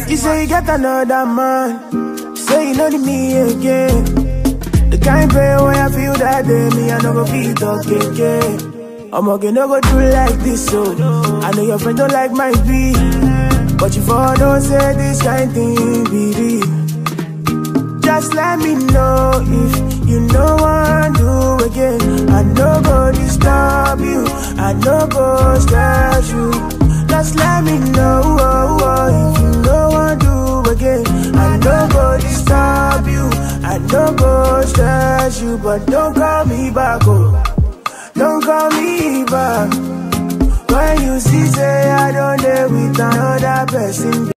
You say you get another man, say you know me again. The kind pain when I feel that day, me I no go feel talk again. I'm okay, no go do like this, so I know your friend don't like my beat, but you for don't say this kind thing be real. Just let me know if you know what to do again. I no go disturb you, I no go stress you. Just let me know if you know what to do again. I no go disturb you, I no go stress you. But don't call me back, oh, don't call me back. When you see say I don't live with another person.